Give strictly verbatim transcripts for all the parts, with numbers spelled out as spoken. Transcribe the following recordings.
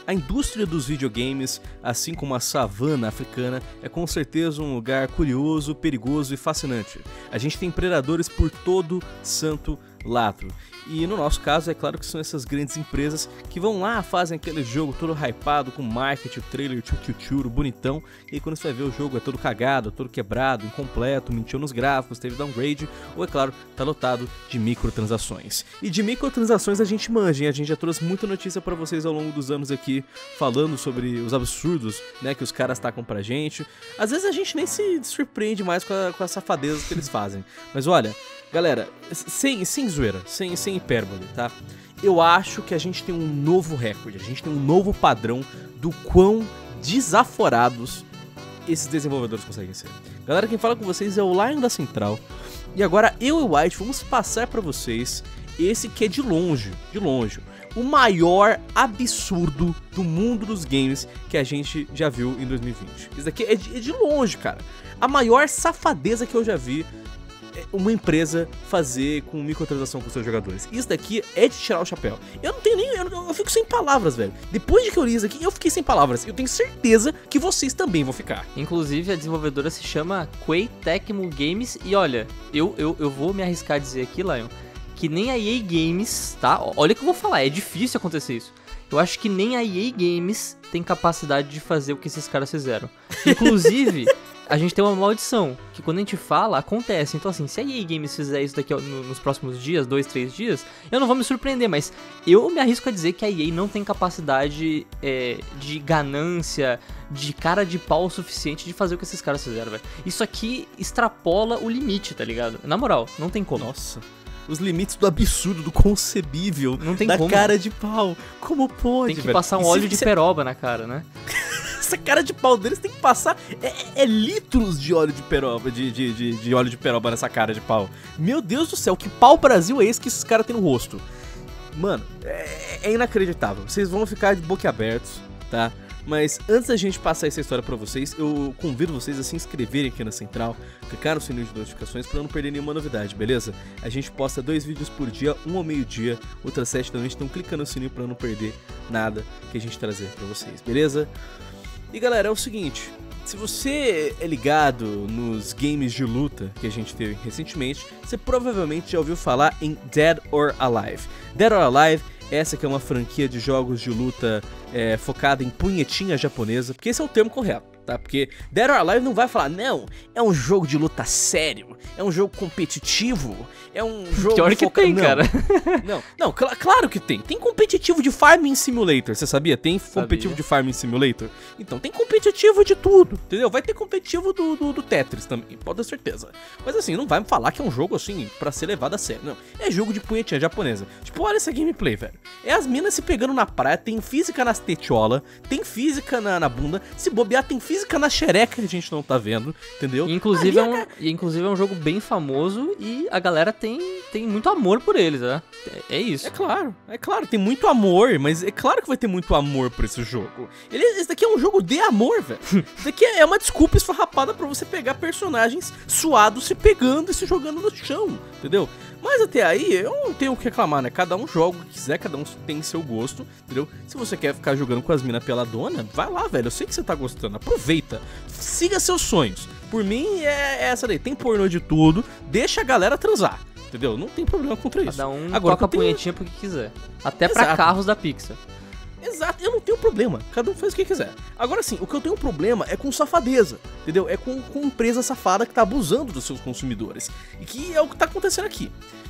A indústria dos videogames, assim como a savana africana, é com certeza um lugar curioso, perigoso e fascinante. A gente tem predadores por todo santo lado. E no nosso caso, é claro que são essas grandes empresas que vão lá, fazem aquele jogo todo hypado, com marketing, trailer, tchutchutchuro, bonitão, e aí quando você vai ver o jogo é todo cagado, todo quebrado, incompleto, mentiu nos gráficos, teve downgrade, ou é claro, tá lotado de microtransações. E de microtransações a gente manja, hein? A gente já trouxe muita notícia pra vocês ao longo dos anos aqui, falando sobre os absurdos, né, que os caras tacam pra gente. Às vezes a gente nem se surpreende mais com, a, com as safadezas que eles fazem. Mas olha, galera, sem, sem zoeira, sem, sem hipérbole, tá? Eu acho que a gente tem um novo recorde, a gente tem um novo padrão do quão desaforados esses desenvolvedores conseguem ser. Galera, quem fala com vocês é o Lion da Central. E agora eu e o White vamos passar pra vocês esse que é de longe, de longe, o maior absurdo do mundo dos games que a gente já viu em dois mil e vinte. Isso daqui é de, é de longe, cara. A maior safadeza que eu já vi uma empresa fazer com microtransação com seus jogadores. Isso daqui é de tirar o chapéu. Eu não tenho nem... Eu, eu fico sem palavras, velho. Depois de que eu li isso aqui, eu fiquei sem palavras. Eu tenho certeza que vocês também vão ficar. Inclusive, a desenvolvedora se chama Koei Tecmo Games. E olha, eu, eu, eu vou me arriscar a dizer aqui, Lion, que nem a E A Games, tá? Olha o que eu vou falar, é difícil acontecer isso. Eu acho que nem a E A Games tem capacidade de fazer o que esses caras fizeram. Inclusive... a gente tem uma maldição, que quando a gente fala, acontece. Então assim, se a E A Games fizer isso daqui ó, no, nos próximos dias, dois, três dias, eu não vou me surpreender, mas eu me arrisco a dizer que a E A não tem capacidade é, de ganância, de cara de pau o suficiente de fazer o que esses caras fizeram, velho. Isso aqui extrapola o limite, tá ligado? Na moral, não tem como. Nossa, os limites do absurdo, do concebível, não tem da como. Cara de pau. Como pode, Tem que velho? passar um E óleo se, de se... peroba na cara, né? Essa cara de pau deles tem que passar é, é litros de óleo de peroba, de, de, de, de óleo de peroba nessa cara de pau. Meu Deus do céu, que pau Brasil é esse que esses caras têm no rosto? Mano, é, é inacreditável. Vocês vão ficar de boca abertos, tá? Mas antes da gente passar essa história pra vocês, eu convido vocês a se inscreverem aqui na Central, clicar no sininho de notificações pra não perder nenhuma novidade, beleza? A gente posta dois vídeos por dia, um ao meio-dia, outras sete da noite, então clica no sininho pra não perder nada que a gente trazer pra vocês, beleza? E galera, é o seguinte, se você é ligado nos games de luta que a gente teve recentemente, você provavelmente já ouviu falar em Dead or Alive. Dead or Alive, essa que é uma franquia de jogos de luta é, focada em punhetinha japonesa, porque esse é o termo correto, tá? Porque Dead or Alive não vai falar, não, é um jogo de luta sério, é um jogo competitivo, é um jogo... Pior que foca... tem, não. cara. Não, não, cl claro que tem. Tem competitivo de Farming Simulator, você sabia? Tem competitivo Sabia. de Farming Simulator. Então tem competitivo de tudo, entendeu? Vai ter competitivo do, do, do Tetris também, pode ter certeza. Mas assim, não vai me falar que é um jogo assim, pra ser levado a sério, não. É jogo de punhetinha japonesa. Tipo, olha essa gameplay, velho. É as minas se pegando na praia, tem física nas tetiolas, tem física na, na bunda, se bobear tem física na xereca que a gente não tá vendo, entendeu? Inclusive, Ali, é um, e inclusive é um jogo bem famoso e a galera tem, tem muito amor por eles, né? É, é isso. É claro, é claro, tem muito amor, mas é claro que vai ter muito amor por esse jogo. Ele, esse daqui é um jogo de amor, velho. Isso daqui é uma desculpa esfarrapada pra você pegar personagens suados se pegando e se jogando no chão, entendeu? Mas até aí, eu não tenho o que reclamar, né? Cada um joga o que quiser, cada um tem seu gosto, entendeu? Se você quer ficar jogando com as minas peladona, vai lá, velho. Eu sei que você tá gostando, aproveita. Siga seus sonhos. Por mim, é essa daí. Tem pornô de tudo, deixa a galera transar, entendeu? Não tem problema contra isso. Cada um Agora, toca a tenho... punhetinha porque quiser. Até pra Exato. carros da Pixar. Exato, eu não tenho problema, cada um faz o que quiser. Agora sim, o que eu tenho problema é com safadeza, entendeu? É com, com empresa safada que tá abusando dos seus consumidores. E que é o que tá acontecendo aqui.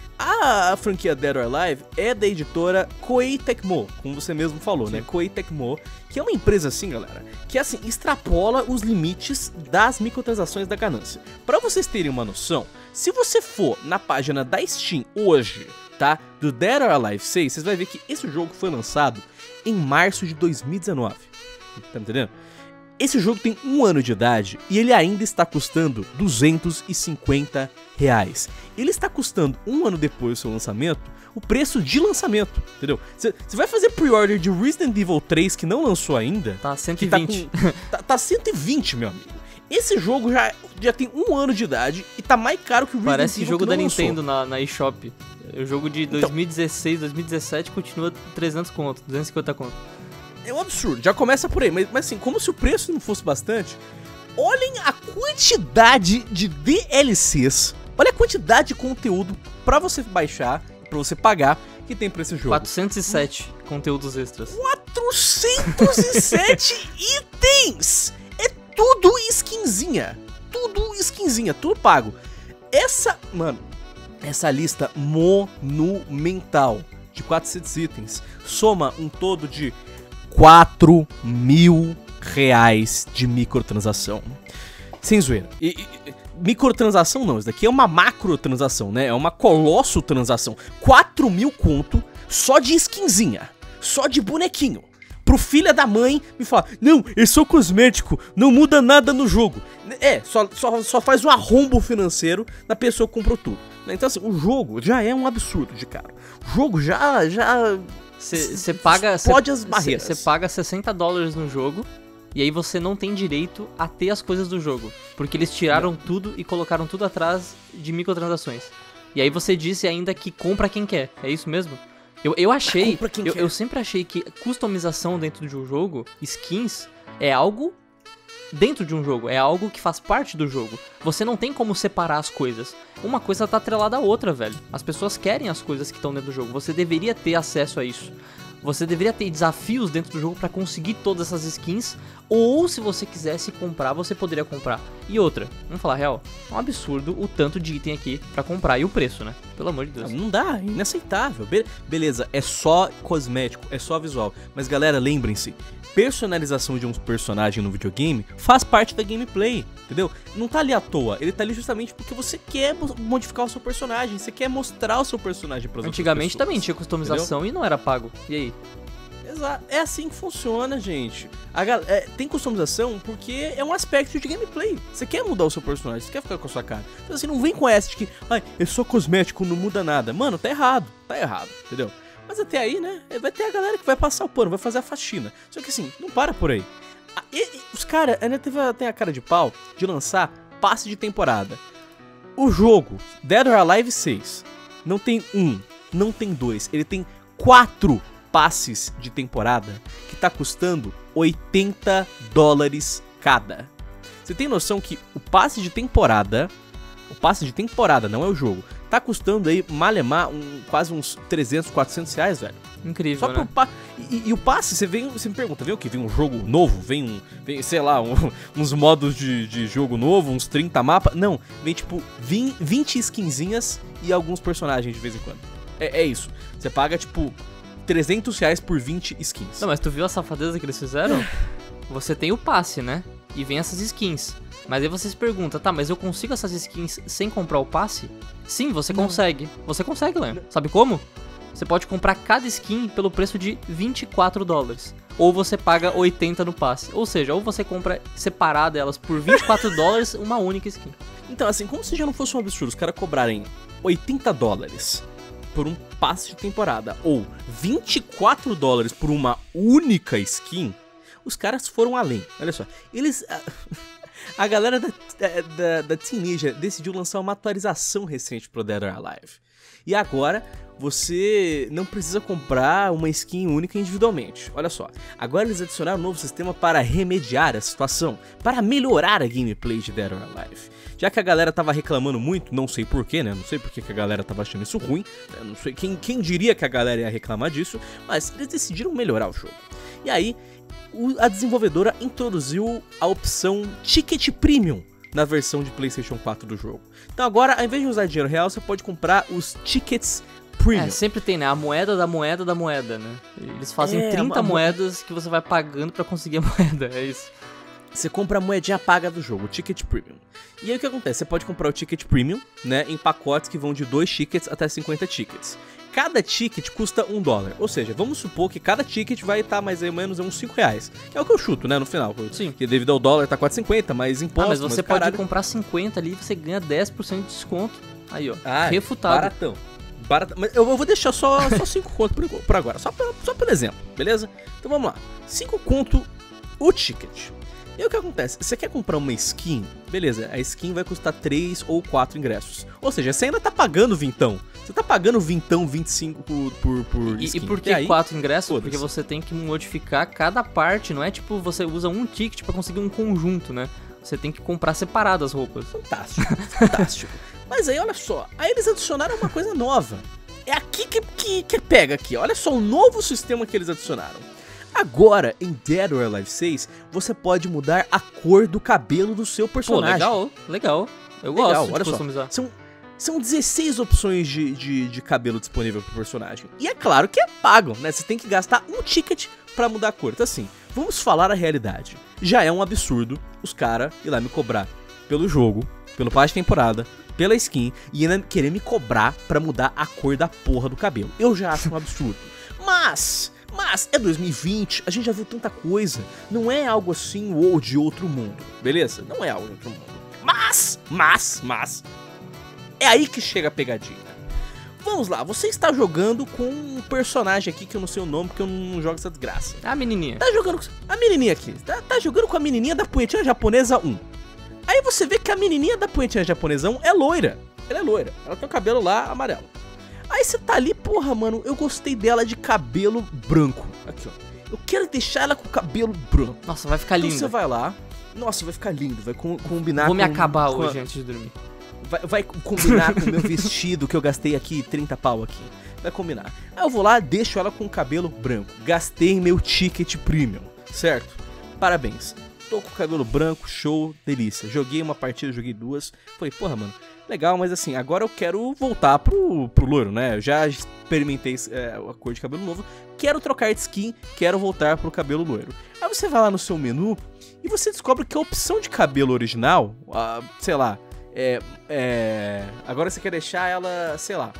A, a franquia Dead or Alive é da editora Koei Tecmo, como você mesmo falou, sim, né? Koei Tecmo, que é uma empresa assim, galera, que assim, extrapola os limites das microtransações da ganância. Pra vocês terem uma noção, se você for na página da Steam hoje, tá? Do Dead or Alive seis, vocês vão ver que esse jogo foi lançado em março de dois mil e dezenove. Tá entendendo? Esse jogo tem um ano de idade e ele ainda está custando duzentos e cinquenta reais. Ele está custando um ano depois do seu lançamento o preço de lançamento, entendeu? Você vai fazer pre-order de Resident Evil três que não lançou ainda. Tá cento e vinte. Tá, com, tá, tá cento e vinte, meu amigo. Esse jogo já, já tem um ano de idade e tá mais caro que o Resident Parece Evil jogo que da não Nintendo lançou. na, na eShop. O jogo de dois mil e dezesseis, dois mil e dezessete continua trezentos conto, duzentos e cinquenta conto. é um absurdo, já começa por aí, mas, mas assim, como se o preço não fosse bastante, olhem a quantidade de D L Cs, olha a quantidade de conteúdo pra você baixar, pra você pagar, que tem pra esse jogo. quatrocentos e sete conteúdos extras. quatrocentos e sete itens! É tudo skinzinha, tudo skinzinha, tudo pago. Essa, mano, essa lista monumental de quatrocentos itens soma um todo de quatro mil reais de microtransação. Sem zoeira. E, e, microtransação não, isso daqui é uma macrotransação, né? É uma colosso transação. quatro mil conto só de skinzinha, só de bonequinho. Pro filho da mãe me falar, não, é só cosmético, não muda nada no jogo. É, só, só, só faz um arrombo financeiro da pessoa que comprou tudo. Então assim, o jogo já é um absurdo de caro. O jogo já, já... Você paga... Pode as barreiras. Você paga sessenta dólares no jogo, e aí você não tem direito a ter as coisas do jogo. Porque eles tiraram não. tudo e colocaram tudo atrás de microtransações. E aí você disse ainda que compra quem quer, é isso mesmo? Eu, eu achei, eu, eu sempre achei que customização dentro de um jogo, skins, é algo dentro de um jogo, é algo que faz parte do jogo. Você não tem como separar as coisas. Uma coisa tá atrelada à outra, velho. As pessoas querem as coisas que estão dentro do jogo. Você deveria ter acesso a isso. Você deveria ter desafios dentro do jogo pra conseguir todas essas skins. Ou se você quisesse comprar, você poderia comprar. E outra, vamos falar a real, é um absurdo o tanto de item aqui pra comprar. E o preço, né? Pelo amor de Deus. Não dá, é inaceitável. Be- beleza, é só cosmético, é só visual. Mas galera, lembrem-se, personalização de um personagem no videogame faz parte da gameplay, entendeu? Não tá ali à toa, ele tá ali justamente porque você quer modificar o seu personagem, você quer mostrar o seu personagem pras outras pessoas. Antigamente também tinha customização, entendeu? E não era pago. E aí? Exato, é assim que funciona, gente. A gal- é, tem customização porque é um aspecto de gameplay. Você quer mudar o seu personagem, você quer ficar com a sua cara. Então assim, não vem com essa de que, ai, é só cosmético, não muda nada. Mano, tá errado, tá errado, entendeu? Mas até aí, né, vai ter a galera que vai passar o pano, vai fazer a faxina. Só que assim, não para por aí. Ah, e, e, os caras ainda teve, tem a cara de pau de lançar passe de temporada. O jogo, Dead or Alive seis, não tem um, não tem dois, ele tem quatro passes de temporada que tá custando oitenta dólares cada. Você tem noção que o passe de temporada, o passe de temporada, não é o jogo, tá custando aí, malemar, um, quase uns trezentos, quatrocentos reais, velho. Incrível, Só né? pro pa... e, e o passe, você vem, você me pergunta, vem o quê? Vem um jogo novo? Vem, um, vem sei lá, um, uns modos de, de jogo novo, uns trinta mapas? Não, vem tipo vinte skinzinhas e alguns personagens de vez em quando. É, é isso. Você paga tipo trezentos reais por vinte skins. Não, mas tu viu a safadeza que eles fizeram? Você tem o passe, né? E vem essas skins. Mas aí você se pergunta, tá, mas eu consigo essas skins sem comprar o passe? Sim, você não. consegue. Você consegue, Léo. Sabe como? Você pode comprar cada skin pelo preço de vinte e quatro dólares. Ou você paga oitenta no passe. Ou seja, ou você compra separada elas por vinte e quatro dólares, uma única skin. Então, assim, como se já não fosse um absurdo os caras cobrarem oitenta dólares por um passe de temporada, ou vinte e quatro dólares por uma única skin, os caras foram além. Olha só, eles... A, a galera da, da, da Teenager decidiu lançar uma atualização recente pro Dead or Alive. E agora você não precisa comprar uma skin única individualmente. Olha só, agora eles adicionaram um novo sistema para remediar a situação, para melhorar a gameplay de Dead or Alive. Já que a galera tava reclamando muito, não sei porquê, né? Não sei porque que a galera tava achando isso ruim. Não sei quem, quem diria que a galera ia reclamar disso, mas eles decidiram melhorar o jogo. E aí, o, a desenvolvedora introduziu a opção Ticket Premium na versão de PlayStation quatro do jogo. Então agora, ao invés de usar dinheiro real, você pode comprar os Tickets Premium. É, sempre tem, né? A moeda da moeda da moeda, né? Eles fazem é, trinta a, a moedas que você vai pagando pra conseguir a moeda, é isso. Você compra a moedinha paga do jogo, o Ticket Premium. E aí o que acontece? Você pode comprar o Ticket Premium, né, em pacotes que vão de dois tickets até cinquenta tickets. Cada ticket custa um dólar, ou seja, vamos supor que cada ticket vai estar mais ou menos uns cinco reais, que é o que eu chuto, né, no final. Sim. Que devido ao dólar tá quatro e cinquenta, mais imposto, ah, mas você mas pode caralho... comprar cinquenta ali e você ganha dez por cento de desconto. Aí, ó, ah, refutado. Baratão. Baratão. Mas eu vou deixar só cinco conto por, por agora, só, pra, só por exemplo, beleza? Então vamos lá, cinco conto o ticket. E aí o que acontece? Você quer comprar uma skin? Beleza, a skin vai custar três ou quatro ingressos. Ou seja, você ainda tá pagando vintão. Você tá pagando vintão, vinte e cinco por, por, por E, skin. e por Até que aí, quatro ingressos? foda-se. Porque você tem que modificar cada parte, não é tipo você usa um ticket pra conseguir um conjunto, né? Você tem que comprar separado as roupas. Fantástico, fantástico. Mas aí, olha só, aí eles adicionaram uma coisa nova. É aqui que, que, que pega aqui. Olha só o novo sistema que eles adicionaram. Agora, em Dead or Alive seis, você pode mudar a cor do cabelo do seu Pô, personagem. legal, legal. Eu Legal, gosto de olha só. customizar. São, são dezesseis opções de, de, de cabelo disponível pro personagem. E é claro que é pago, né? Você tem que gastar um ticket pra mudar a cor. Então assim, vamos falar a realidade. Já é um absurdo os caras ir lá me cobrar pelo jogo, pelo passe de temporada, pela skin, e ainda querer me cobrar pra mudar a cor da porra do cabelo. Eu já acho um absurdo. Mas... Mas é dois mil e vinte, a gente já viu tanta coisa. Não é algo assim ou de outro mundo, beleza? Não é algo de outro mundo. Mas, mas, mas... É aí que chega a pegadinha. Vamos lá, você está jogando com um personagem aqui que eu não sei o nome, porque eu não jogo essa desgraça. Ah, menininha. Tá jogando com a menininha aqui. Tá, tá jogando com a menininha da punhetinha japonesa um. Aí você vê que a menininha da punhetinha japonesa um é loira. Ela é loira. Ela tem o cabelo lá amarelo. Aí você tá ali, porra, mano, eu gostei dela de cabelo branco. Aqui, ó. Eu quero deixar ela com cabelo branco. Nossa, vai ficar Então lindo. você vai lá. Nossa, vai ficar lindo. Vai com, combinar Vou me com- acabar com a- hoje antes de dormir. Vai, vai combinar com o meu vestido que eu gastei aqui, trinta pau aqui. Vai combinar. Aí eu vou lá, deixo ela com o cabelo branco. Gastei meu ticket premium, certo? Parabéns. Tô com o cabelo branco, show, delícia. Joguei uma partida, joguei duas. Falei, porra, mano, legal, mas assim, agora eu quero voltar pro, pro loiro, né? Eu já experimentei é, a cor de cabelo novo. Quero trocar de skin, quero voltar pro cabelo loiro. Aí você vai lá no seu menu e você descobre que a opção de cabelo original, ah, sei lá, é, é, agora você quer deixar ela, sei lá,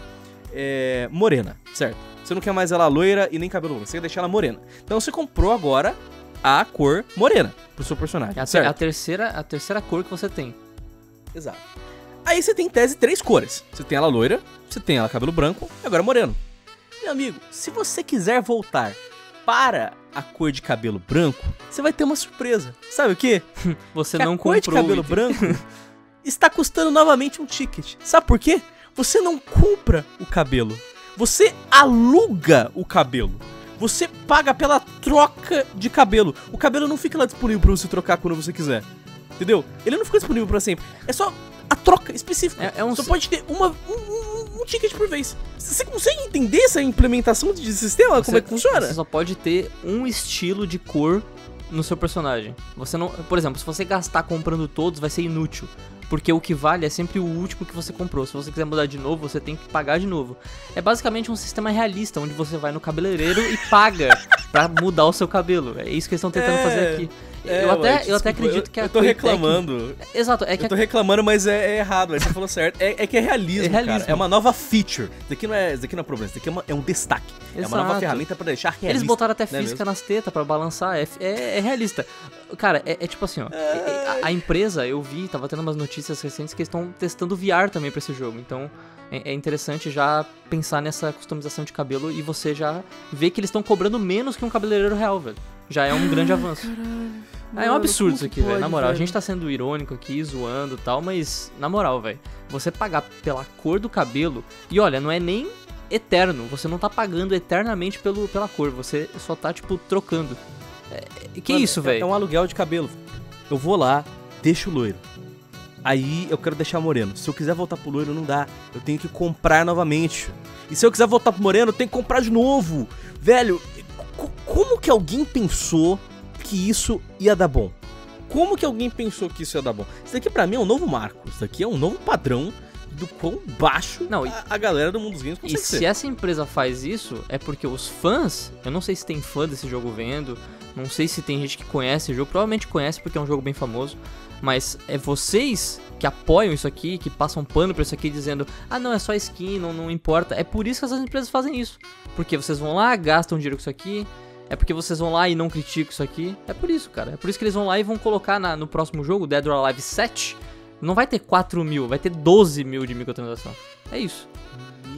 é, morena, certo? Você não quer mais ela loira e nem cabelo loiro, você quer deixar ela morena. Então você comprou agora a cor morena pro seu personagem, É a, certo? a terceira, a terceira cor que você tem. Exato. Aí você tem em tese três cores. Você tem ela loira, você tem ela cabelo branco e agora moreno. Meu amigo, se você quiser voltar para a cor de cabelo branco, você vai ter uma surpresa. Sabe o quê? Você Que não a cor de comprou o cabelo item. branco está custando novamente um ticket. Sabe por quê? Você não compra o cabelo. Você aluga o cabelo. Você paga pela troca de cabelo. O cabelo não fica lá disponível pra você trocar quando você quiser. Entendeu? Ele não fica disponível pra sempre. É só a troca específica. É- é um Só si- pode ter uma, um, um- um ticket por vez. Você consegue entender essa implementação de sistema? Como é que funciona? Você só pode ter um estilo de cor no seu personagem. Você não, por exemplo, se você gastar comprando todos, vai ser inútil. Porque o que vale é sempre o último que você comprou. Se você quiser mudar de novo, você tem que pagar de novo. É basicamente um sistema realista, onde você vai no cabeleireiro e paga pra mudar o seu cabelo. É isso que eles estão tentando É, fazer aqui. É, eu, até, ué, eu até desculpa, acredito que a Eu tô Koei reclamando. Tecmo- Exato, é que Eu a tô reclamando, mas é, é errado, velho. Você falou certo. É, é que é realismo, É realismo. cara. É uma nova feature. Isso daqui não é, isso daqui não é problema. Isso daqui é, uma- é um destaque. É uma nova Exato. ferramenta pra deixar realista. Eles botaram até não é física mesmo? nas tetas pra balançar, é, é- é realista. Cara, é, é tipo assim, ó. A, a empresa, eu vi, tava tendo umas notícias recentes que eles estão testando V R também pra esse jogo. Então é, é interessante já pensar nessa customização de cabelo e você já ver que eles estão cobrando menos que um cabeleireiro real, velho. Já é um grande avanço. Ah, é um Mano, absurdo como isso que aqui, velho. pode, Na moral, a velho? gente tá sendo irônico aqui, zoando e tal, mas na moral, velho. Você pagar pela cor do cabelo. E olha, não é nem eterno. Você não tá pagando eternamente pelo, pela cor. Você só tá, tipo, trocando. É, que Mano, isso, é- velho? É um aluguel de cabelo. Eu vou lá, deixo o loiro. Aí eu quero deixar moreno. Se eu quiser voltar pro loiro, não dá. Eu tenho que comprar novamente. E se eu quiser voltar pro moreno, eu tenho que comprar de novo. Velho, co- como que alguém pensou que isso ia dar bom? Como que alguém pensou que isso ia dar bom? Isso daqui pra mim é um novo marco. Isso daqui é um novo padrão do quão baixo Não, e- a, a galera do mundo dos games E consegue se ser. essa empresa faz isso, é porque os fãs, eu não sei se tem fã desse jogo vendo, não sei se tem gente que conhece o jogo, provavelmente conhece porque é um jogo bem famoso, mas é vocês que apoiam isso aqui, que passam pano pra isso aqui dizendo, ah não, é só skin, não, não importa. É por isso que essas empresas fazem isso, porque vocês vão lá, gastam dinheiro com isso aqui, é porque vocês vão lá e não criticam isso aqui, é por isso, cara, é por isso que eles vão lá e vão colocar na- no próximo jogo, Dead or Alive sete, não vai ter quatro mil, vai ter doze mil de microtransação, é isso. Meu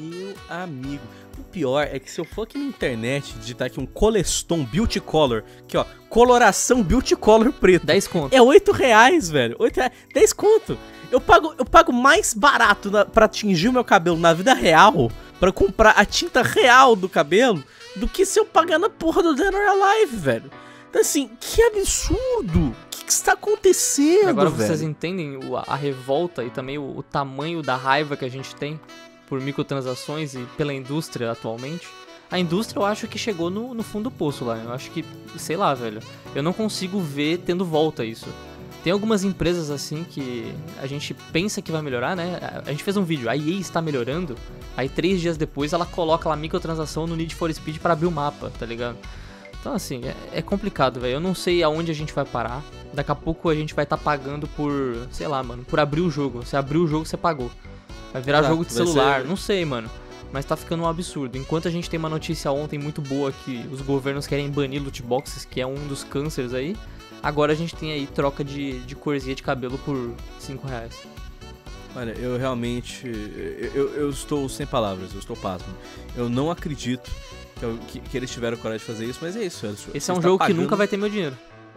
amigo. O pior é que se eu for aqui na internet digitar aqui um Coleston Beauty Color, aqui ó, coloração Beauty Color preto. dez conto. É oito reais, velho. oito reais. dez conto. Eu pago, eu pago mais barato na, pra tingir o meu cabelo na vida real, pra comprar a tinta real do cabelo, do que se eu pagar na porra do Dead or Alive, velho. Então assim, que absurdo. O que, que está acontecendo, Agora velho? vocês entendem o, a revolta e também o, o tamanho da raiva que a gente tem por microtransações e pela indústria atualmente? A indústria eu acho que chegou no, no fundo do poço lá. Eu acho que, sei lá, velho. Eu não consigo ver tendo volta isso. Tem algumas empresas assim que a gente pensa que vai melhorar, né? A gente fez um vídeo, a E A está melhorando. Aí três dias depois ela coloca lá microtransação no Need for Speed para abrir o mapa, tá ligado? Então assim, é, é complicado, velho. Eu não sei aonde a gente vai parar. Daqui a pouco a gente vai estar tá pagando por, sei lá, mano, por abrir o jogo. Você abriu o jogo, você pagou. Vai virar Exato, jogo de vai celular, ser... não sei, mano. Mas tá ficando um absurdo. Enquanto a gente tem uma notícia ontem muito boa que os governos querem banir loot boxes, que é um dos cânceres aí, agora a gente tem aí troca de, de corzinha de cabelo por cinco reais. Olha, eu realmente, eu, eu estou sem palavras, eu estou pasmo. Eu não acredito que, eu, que, que eles tiveram coragem de fazer isso, mas é isso. Velho. Esse é um jogo pagando... que nunca vai ter meu dinheiro.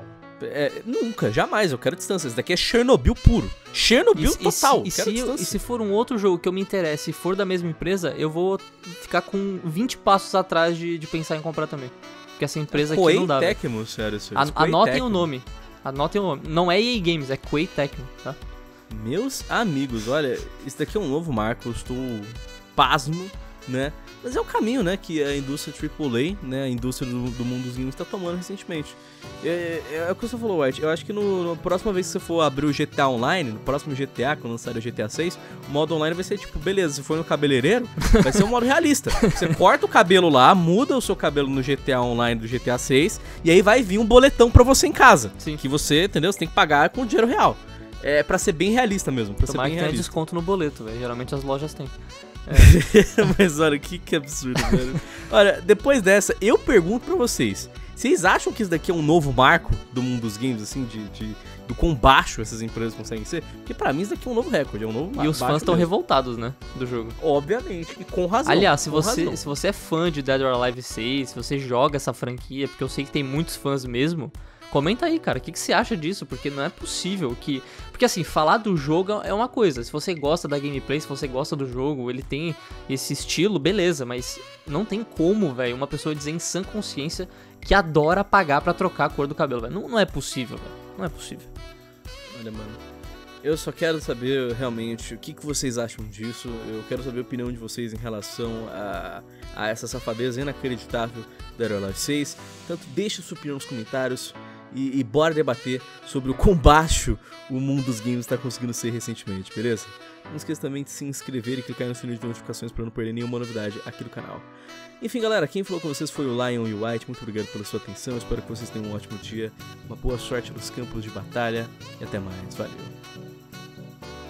É, nunca, jamais, eu quero distância. Esse daqui é Chernobyl puro. Chernobyl e, total. E se, quero e, se distância. e se for um outro jogo que eu me interesse e for da mesma empresa, eu vou ficar com vinte passos atrás de, de pensar em comprar também. Porque essa empresa aqui não dá. Tecmo, sério, sério. An anotem Tecmo. o nome. Anotem o nome. Não é E A Games, é Koei Tecmo, tá? Meus amigos, olha, isso daqui é um novo marco, eu estou pasmo, né? Mas é o caminho, né, que a indústria triplo A, né, a indústria do, do mundo dos games está tomando recentemente. É, é, é o que você falou, White, eu acho que no, na próxima vez que você for abrir o G T A Online, no próximo G T A, quando lançar o G T A seis, o modo online vai ser tipo, beleza, se for no cabeleireiro, vai ser um modo realista. Você corta o cabelo lá, muda o seu cabelo no G T A Online do G T A seis, e aí vai vir um boletão pra você em casa. Sim. Que você, entendeu, você tem que pagar com dinheiro real. É pra ser bem realista mesmo, pra Tomara ser bem que tenha realista. desconto no boleto, velho, geralmente as lojas têm. É. Mas olha, que, que absurdo, velho. Olha, depois dessa, eu pergunto pra vocês, vocês acham que isso daqui é um novo marco do mundo dos games, assim, de, de, do quão baixo essas empresas conseguem ser? Porque pra mim isso daqui é um novo recorde, é um novo marco. E os fãs estão revoltados, né, do jogo. Obviamente, e com razão. Aliás, se com você, razão. se você é fã de Dead or Alive seis, se você joga essa franquia, porque eu sei que tem muitos fãs mesmo, comenta aí, cara, o que, que você acha disso? Porque não é possível que... Porque assim, falar do jogo é uma coisa. Se você gosta da gameplay, se você gosta do jogo, ele tem esse estilo, beleza. Mas não tem como, velho, uma pessoa dizer em sã consciência que adora pagar pra trocar a cor do cabelo, velho. Não, não é possível, velho. Não é possível. Olha, mano, eu só quero saber realmente o que, que vocês acham disso. Eu quero saber a opinião de vocês em relação a, a essa safadeza inacreditável da Dead or Alive seis. Tanto deixe sua opinião nos comentários. E, e bora debater sobre o quão baixo o mundo dos games está conseguindo ser recentemente, beleza? Não esqueça também de se inscrever e clicar no sininho de notificações para não perder nenhuma novidade aqui do canal. Enfim, galera, quem falou com vocês foi o Lion e o White. Muito obrigado pela sua atenção, espero que vocês tenham um ótimo dia, uma boa sorte nos campos de batalha e até mais, valeu!